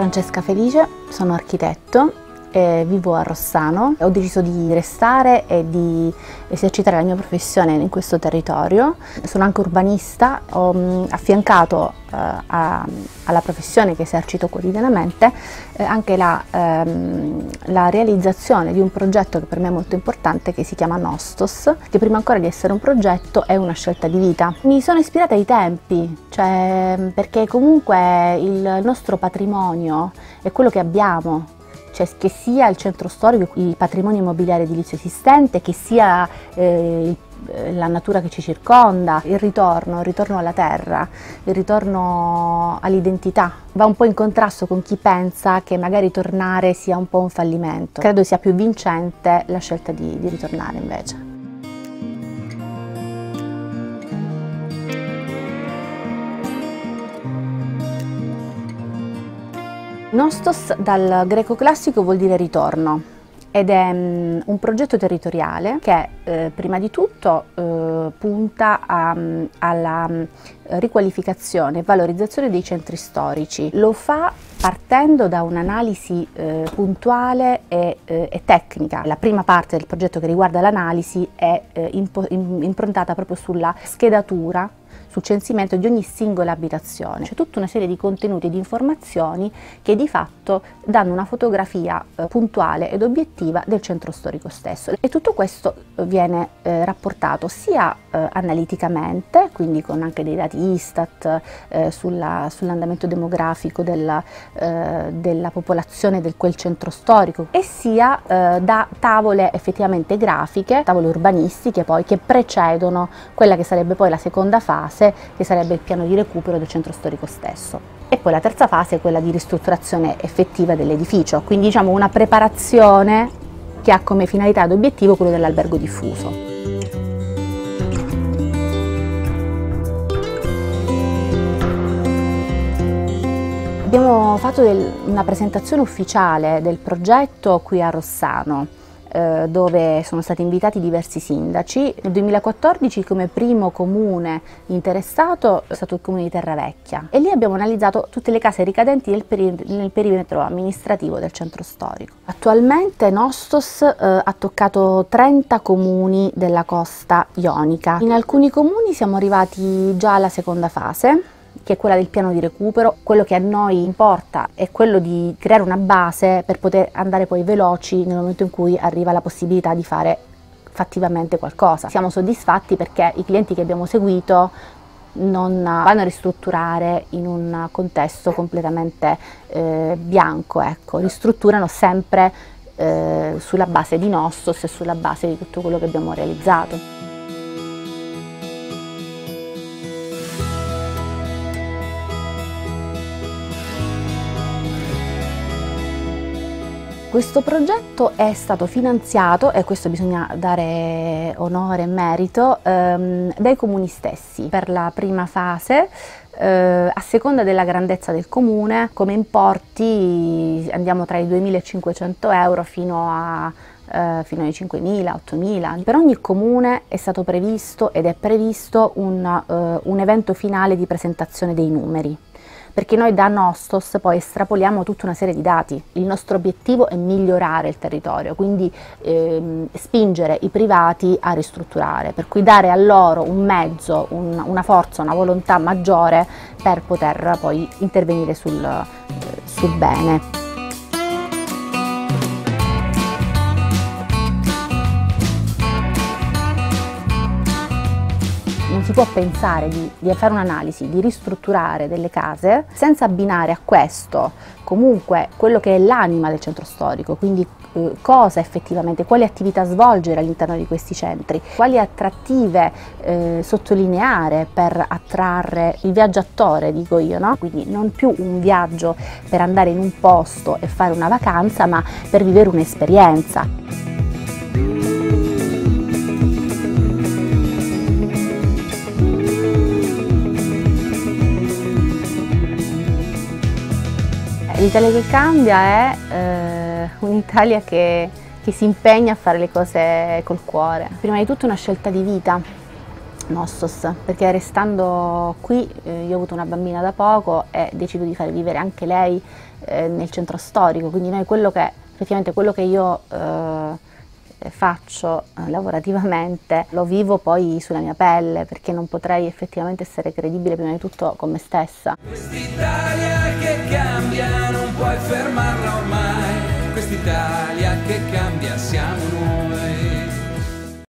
Francesca Felice, sono architetto e vivo a Rossano. Ho deciso di restare e di esercitare la mia professione in questo territorio. Sono anche urbanista, ho affiancato alla professione che esercito quotidianamente anche la realizzazione di un progetto che per me è molto importante, che si chiama Nostos, che prima ancora di essere un progetto è una scelta di vita. Mi sono ispirata ai tempi, perché comunque il nostro patrimonio è quello che abbiamo. Che sia il centro storico, il patrimonio immobiliare edilizio esistente, che sia la natura che ci circonda, il ritorno alla terra, il ritorno all'identità. Va un po' in contrasto con chi pensa che magari tornare sia un po' un fallimento. Credo sia più vincente la scelta di ritornare invece. Nostos dal greco classico vuol dire ritorno ed è un progetto territoriale che prima di tutto punta alla riqualificazione e valorizzazione dei centri storici. Lo fa partendo da un'analisi puntuale e tecnica. La prima parte del progetto che riguarda l'analisi è improntata proprio sulla schedatura, sul censimento di ogni singola abitazione. C'è tutta una serie di contenuti e di informazioni che di fatto danno una fotografia puntuale ed obiettiva del centro storico stesso, e tutto questo viene rapportato sia analiticamente, quindi con anche dei dati Istat sull'andamento demografico della popolazione di quel centro storico, e sia da tavole effettivamente grafiche, tavole urbanistiche poi, che precedono quella che sarebbe poi la seconda fase, che sarebbe il piano di recupero del centro storico stesso. E poi la terza fase è quella di ristrutturazione effettiva dell'edificio, quindi diciamo una preparazione che ha come finalità ed obiettivo quello dell'albergo diffuso. Abbiamo fatto una presentazione ufficiale del progetto qui a Rossano, dove sono stati invitati diversi sindaci. Nel 2014 come primo comune interessato è stato il comune di Terravecchia, e lì abbiamo analizzato tutte le case ricadenti nel perimetro amministrativo del centro storico. Attualmente Nostos ha toccato 30 comuni della costa ionica. In alcuni comuni siamo arrivati già alla seconda fase, che è quella del piano di recupero. Quello che a noi importa è quello di creare una base per poter andare poi veloci nel momento in cui arriva la possibilità di fare fattivamente qualcosa. Siamo soddisfatti perché i clienti che abbiamo seguito non vanno a ristrutturare in un contesto completamente bianco, ecco. Ristrutturano sempre sulla base di Nostos e sulla base di tutto quello che abbiamo realizzato. Questo progetto è stato finanziato, e questo bisogna dare onore e merito, dai comuni stessi. Per la prima fase, a seconda della grandezza del comune, come importi andiamo tra i 2.500 euro fino ai 5.000, 8.000. Per ogni comune è stato previsto ed è previsto un evento finale di presentazione dei numeri, perché noi da Nostos poi estrapoliamo tutta una serie di dati. Il nostro obiettivo è migliorare il territorio, quindi spingere i privati a ristrutturare, per cui dare a loro un mezzo, una forza, una volontà maggiore per poter poi intervenire sul bene. Non si può pensare di fare un'analisi, di ristrutturare delle case senza abbinare a questo comunque quello che è l'anima del centro storico, quindi cosa effettivamente, quali attività svolgere all'interno di questi centri, quali attrattive sottolineare per attrarre il viaggiatore, dico io, no? Quindi non più un viaggio per andare in un posto e fare una vacanza, ma per vivere un'esperienza. L'Italia che cambia è un'Italia che si impegna a fare le cose col cuore. Prima di tutto una scelta di vita, Nostos, perché restando qui io ho avuto una bambina da poco e decido di fare vivere anche lei nel centro storico, quindi noi effettivamente quello che io faccio lavorativamente lo vivo poi sulla mia pelle, perché non potrei effettivamente essere credibile prima di tutto con me stessa. Quest'Italia che cambia non puoi fermarla ormai, quest'Italia che cambia siamo noi.